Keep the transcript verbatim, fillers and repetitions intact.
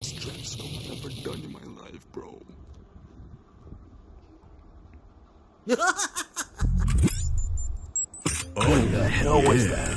Stress I've ever done in my life, bro. What the hell was that?